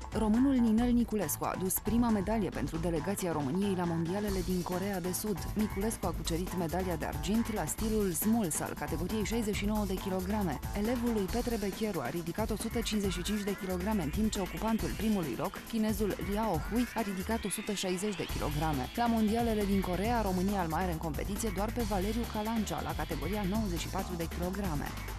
Românul Ninel Miculescu a adus prima medalie pentru delegația României la mondialele din Coreea de Sud. Miculescu a cucerit medalia de argint la stilul smalls al categoriei 69 de kilograme. Elevul lui Petre Becheru a ridicat 155 de kilograme, în timp ce ocupantul primului loc, chinezul Liao Hui, a ridicat 160 de kilograme. La mondialele din Coreea, România îl mai are în competiție doar pe Valeriu Calancea, la categoria 94 de kilograme.